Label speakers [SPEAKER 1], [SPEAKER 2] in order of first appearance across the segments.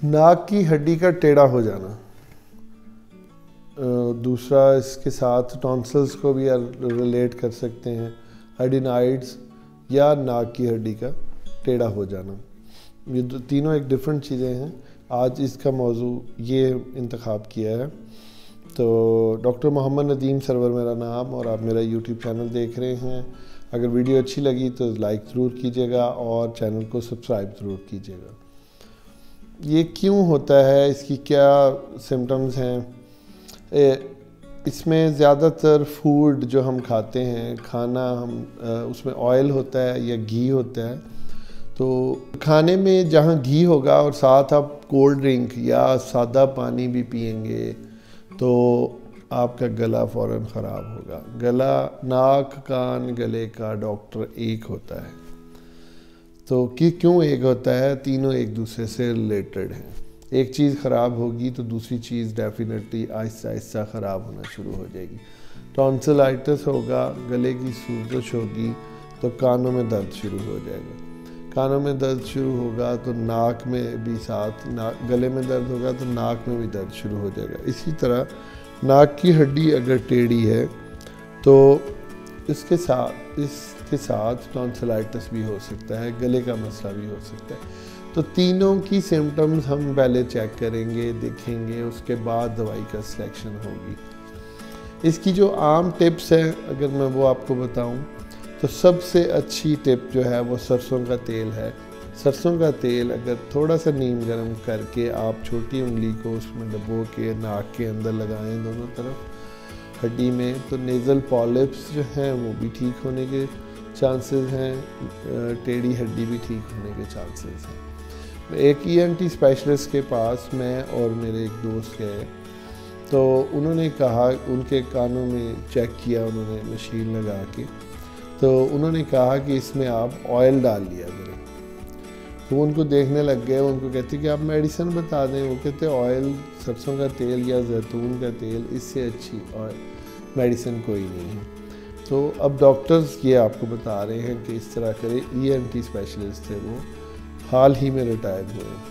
[SPEAKER 1] नाक की हड्डी का टेढ़ा हो जाना। दूसरा इसके साथ टॉन्सिल्स को भी रिलेट कर सकते हैं, एडिनाइड्स या नाक की हड्डी का टेढ़ा हो जाना। ये तीनों एक डिफरेंट चीज़ें हैं। आज इसका मौजू ये इंतखाब किया है। तो डॉक्टर मोहम्मद नदीम सरवर मेरा नाम, और आप मेरा यूट्यूब चैनल देख रहे हैं। अगर वीडियो अच्छी लगी तो लाइक ज़रूर कीजिएगा और चैनल को सब्सक्राइब ज़रूर कीजिएगा। ये क्यों होता है, इसकी क्या सिम्टम्स हैं? इसमें ज़्यादातर फूड जो हम खाते हैं, खाना हम उसमें ऑयल होता है या घी होता है। तो खाने में जहाँ घी होगा और साथ आप कोल्ड ड्रिंक या सादा पानी भी पिएंगे तो आपका गला फ़ौरन ख़राब होगा। गला, नाक, कान, गले का डॉक्टर एक होता है। तो क्यों एक होता है? तीनों एक दूसरे से रिलेटेड हैं। एक चीज़ ख़राब होगी तो दूसरी चीज़ डेफिनेटली आहिस्ता आहिस्ता ख़राब होना शुरू हो जाएगी। टॉन्सिलाइटिस होगा, गले की सूजश होगी तो कानों में दर्द शुरू हो जाएगा। कानों में दर्द शुरू होगा तो नाक में भी साथ, गले में दर्द होगा तो नाक में भी दर्द शुरू हो जाएगा। इसी तरह नाक की हड्डी अगर टेढ़ी है तो इसके साथ टॉन्सिलाइटिस भी हो सकता है, गले का मसला भी हो सकता है। तो तीनों की सिम्टम्स हम पहले चेक करेंगे, देखेंगे, उसके बाद दवाई का सिलेक्शन होगी। इसकी जो आम टिप्स हैं अगर मैं वो आपको बताऊं तो सबसे अच्छी टिप जो है वो सरसों का तेल है। सरसों का तेल अगर थोड़ा सा नीम गर्म करके आप छोटी उंगली को उसमें डबो के नाक के अंदर लगाएं दोनों तरफ हड्डी में, तो नेज़ल पॉलिप्स जो हैं वो भी ठीक होने के चांसेस हैं, टेढ़ी हड्डी भी ठीक होने के चांसेस हैं। एक ENT स्पेशलिस्ट के पास मैं और मेरे एक दोस्त गए तो उन्होंने कहा, उनके कानों में चेक किया उन्होंने मशीन लगा के, तो उन्होंने कहा कि इसमें आप ऑयल डाल लिया करें। तो उनको देखने लग गए, उनको कहते कि आप मेडिसिन बता दें। वो कहते ऑयल, सरसों का तेल या जैतून का तेल, इससे अच्छी ऑयल मेडिसिन कोई नहीं है। तो अब डॉक्टर्स ये आपको बता रहे हैं कि इस तरह करें। ENT स्पेशलिस्ट थे वो, हाल ही में रिटायर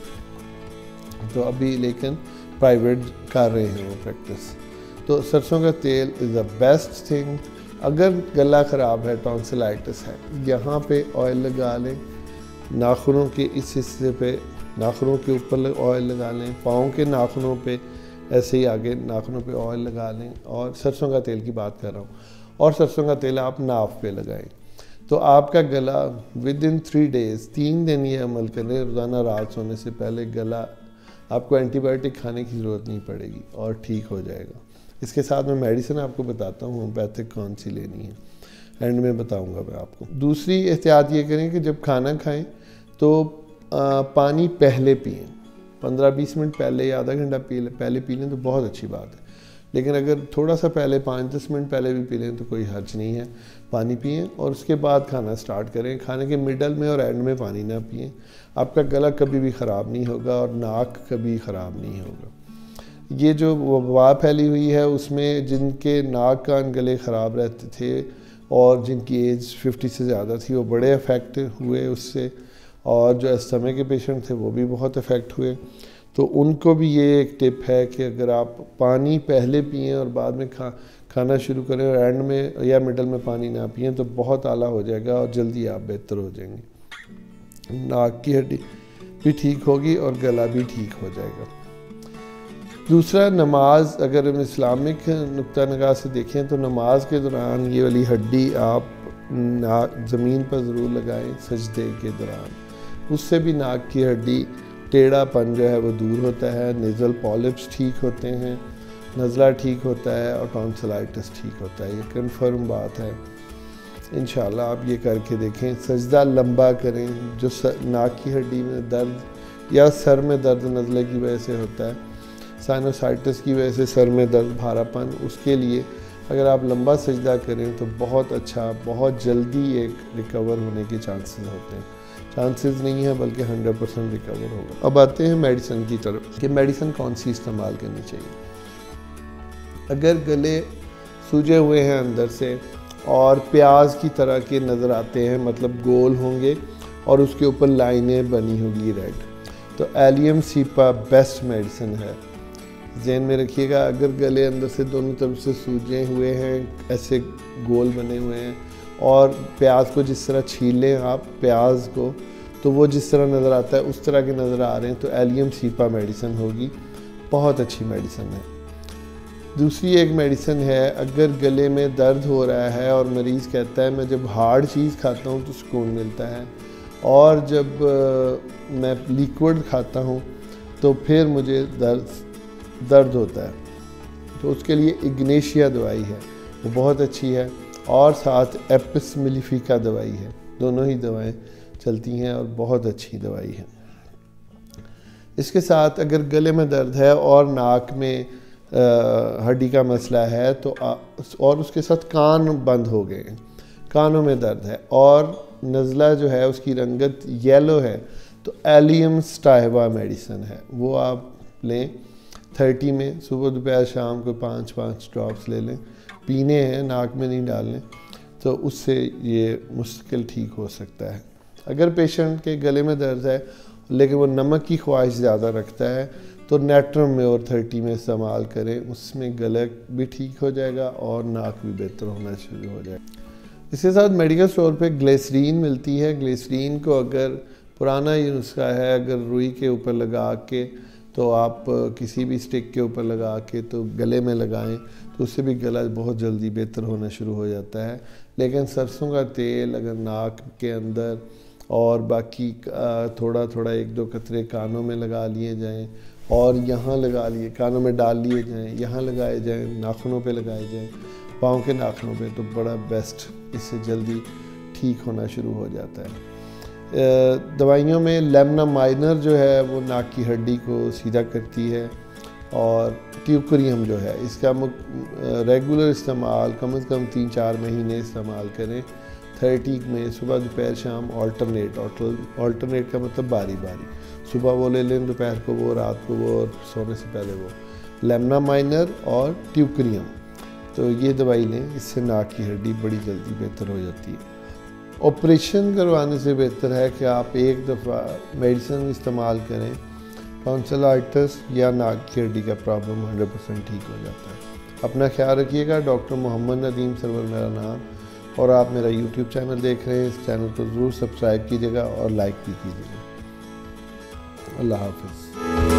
[SPEAKER 1] हुए, तो अभी लेकिन प्राइवेट कर रहे हैं वो प्रैक्टिस। तो सरसों का तेल इज़ द बेस्ट थिंग। अगर गला ख़राब है, टॉन्सिलाइटिस है, यहाँ पे ऑयल लगा लें, नाखूनों के इस हिस्से पे, नाखूनों के ऊपर ऑयल लगा लें, पाँव के नाखूनों पे ऐसे ही आगे नाखूनों पे ऑयल लगा लें। और सरसों का तेल की बात कर रहा हूँ, और सरसों का तेल आप नाफ पे लगाएं तो आपका गला विदिन 3 डेज़, 3 दिन ये अमल करें रोज़ाना रात सोने से पहले, गला आपको एंटीबायोटिक खाने की ज़रूरत नहीं पड़ेगी और ठीक हो जाएगा। इसके साथ मैं मेडिसिन आपको बताता हूँ होम्योपैथिक कौन सी लेनी है, एंड में बताऊँगा मैं आपको। दूसरी एहतियात ये करें कि जब खाना खाएँ तो पानी पहले पिएँ, 15-20 मिनट पहले या आधा घंटा पहले पी लें तो बहुत अच्छी बात है। लेकिन अगर थोड़ा सा पहले 5-10 मिनट पहले भी पी लें तो कोई हर्ज नहीं है। पानी पिएं और उसके बाद खाना स्टार्ट करें। खाने के मिडल में और एंड में पानी ना पिएं। आपका गला कभी भी ख़राब नहीं होगा और नाक कभी ख़राब नहीं होगा। ये जो वबा फैली हुई है उसमें जिनके नाक, कान, गले ख़राब रहते थे और जिनकी एज 50 से ज़्यादा थी वो बड़े अफेक्ट हुए उससे, और जो अस्थमा के पेशेंट थे वो भी बहुत अफेक्ट हुए। तो उनको भी ये एक टिप है कि अगर आप पानी पहले पिएं और बाद में खाना शुरू करें और एंड में या मिडल में पानी ना पिएं तो बहुत आला हो जाएगा और जल्दी आप बेहतर हो जाएंगे। नाक की हड्डी भी ठीक होगी और गला भी ठीक हो जाएगा। दूसरा, नमाज, अगर हम इस्लामिक नुक्ता निगाह से देखें तो नमाज के दौरान ये वाली हड्डी आप ज़मीन पर ज़रूर लगाएं सजदे के दौरान। उससे भी नाक की हड्डी टेढ़ापन जो है वो दूर होता है, नेज़ल पॉलिप्स ठीक होते हैं, नज़ला ठीक होता है और टॉन्सिलाइटिस ठीक होता है। ये कन्फर्म बात है। इंशाल्लाह आप ये करके देखें। सजदा लंबा करें। जो नाक की हड्डी में दर्द या सर में दर्द नज़ले की वजह से होता है, साइनोसाइटिस की वजह से सर में दर्द, भारापन, उसके लिए अगर आप लंबा सजदा करें तो बहुत अच्छा, बहुत जल्दी एक रिकवर होने के चांसेस होते हैं। चांसेस नहीं है बल्कि 100% रिकवर होगा। अब आते हैं मेडिसिन की तरफ कि मेडिसिन कौन सी इस्तेमाल करनी चाहिए। अगर गले सूजे हुए हैं अंदर से और प्याज की तरह के नज़र आते हैं, मतलब गोल होंगे और उसके ऊपर लाइनें बनी होगी रेड, तो एलियम सीपा बेस्ट मेडिसिन है। ज़हन में रखिएगा, अगर गले अंदर से दोनों तरफ से सूजे हुए हैं, ऐसे गोल बने हुए हैं, और प्याज को जिस तरह छीलें आप प्याज को, तो वो जिस तरह नज़र आता है उस तरह के नज़र आ रहे हैं, तो एलियम सीपा मेडिसिन होगी, बहुत अच्छी मेडिसिन है। दूसरी एक मेडिसिन है, अगर गले में दर्द हो रहा है और मरीज़ कहता है मैं जब हार्ड चीज़ खाता हूँ तो सुकून मिलता है, और जब मैं लिक्विड खाता हूँ तो फिर मुझे दर्द होता है, तो उसके लिए इग्नेशिया दवाई है, वो बहुत अच्छी है, और साथ एपिस मेलिफिका दवाई है। दोनों ही दवाएं चलती हैं और बहुत अच्छी दवाई है। इसके साथ अगर गले में दर्द है और नाक में हड्डी का मसला है तो और उसके साथ कान बंद हो गए हैं, कानों में दर्द है और नज़ला जो है उसकी रंगत येलो है, तो एलियम स्टाइवा मेडिसिन है, वो आप लें 30 में, सुबह दोपहर शाम को 5-5 ड्रॉप्स ले लें, पीने हैं, नाक में नहीं डालने, तो उससे ये मुश्किल ठीक हो सकता है। अगर पेशेंट के गले में दर्द है लेकिन वो नमक की ख्वाहिश ज़्यादा रखता है तो नेट्रम में और 30 में इस्तेमाल करें, उसमें गला भी ठीक हो जाएगा और नाक भी बेहतर होना शुरू हो जाएगा। इसके साथ मेडिकल स्टोर पे ग्लिसरीन मिलती है। ग्लिसरीन को अगर पुराना ये नुस्खा है, अगर रुई के ऊपर लगा के, तो आप किसी भी स्टिक के ऊपर लगा के तो गले में लगाएं, तो उससे भी गला बहुत जल्दी बेहतर होना शुरू हो जाता है। लेकिन सरसों का तेल अगर नाक के अंदर और बाकी थोड़ा थोड़ा 1-2 कतरे कानों में लगा लिए जाएं और यहाँ लगा लिए, कानों में डाल लिए जाएं, यहाँ लगाए जाएं, नाखूनों पे लगाए जाएं, पाँव के नाखूनों पे, तो बड़ा बेस्ट, इससे जल्दी ठीक होना शुरू हो जाता है। दवाइयों में लेमना माइनर जो है वो नाक की हड्डी को सीधा करती है, और ट्यूकरियम जो है इसका रेगुलर इस्तेमाल कम से कम 3-4 महीने इस्तेमाल करें। 30 में सुबह दोपहर शाम ऑल्टरनेट का मतलब बारी बारी, सुबह वो ले लें, दोपहर को वो, रात को वो, और सोने से पहले वो, लेमना माइनर और ट्यूकरियम, तो ये दवाई लें, इससे नाक की हड्डी बड़ी जल्दी बेहतर हो जाती है। ऑपरेशन करवाने से बेहतर है कि आप एक दफ़ा मेडिसिन इस्तेमाल करें, टॉन्सिलाइटिस या नाक की हड्डी का प्रॉब्लम 100% ठीक हो जाता है। अपना ख्याल रखिएगा। डॉक्टर मोहम्मद नदीम सरवर मेरा नाम, और आप मेरा YouTube चैनल देख रहे हैं, इस चैनल को ज़रूर सब्सक्राइब कीजिएगा और लाइक भी कीजिएगा। अल्लाह हाफ़िज़।